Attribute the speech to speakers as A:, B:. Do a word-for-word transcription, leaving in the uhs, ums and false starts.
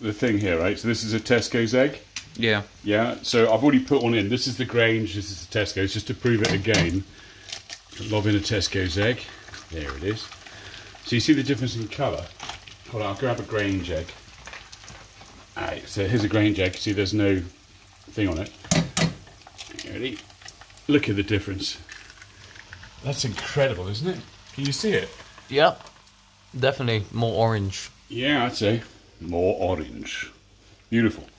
A: the thing here, right? So this is a Tesco's egg.
B: Yeah.
A: Yeah, so I've already put one in. This is the Grange, this is the Tesco's, just to prove it again. Lob in a Tesco's egg. There it is. So you see the difference in colour? Hold on, I'll grab a Grange egg. Alright, so here's a Grange egg. See, there's no thing on it. Ready? Look at the difference. That's incredible, isn't it? Can you see it?
B: Yep. Definitely more orange.
A: Yeah, I'd say more orange. Beautiful.